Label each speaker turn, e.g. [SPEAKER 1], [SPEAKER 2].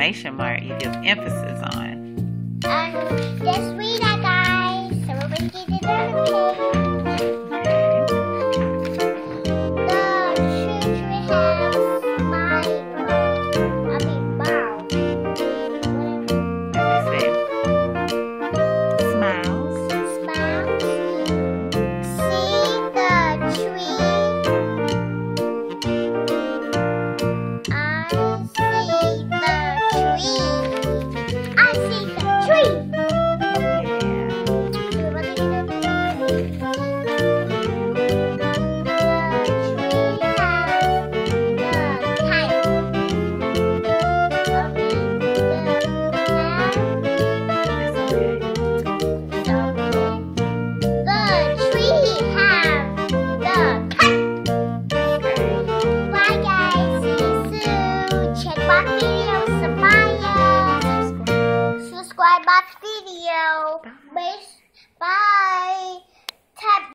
[SPEAKER 1] exclamation mark. You give emphasis on.
[SPEAKER 2] Just read that, guys. So we're going to get it on the page. Subscribe my video. Bye.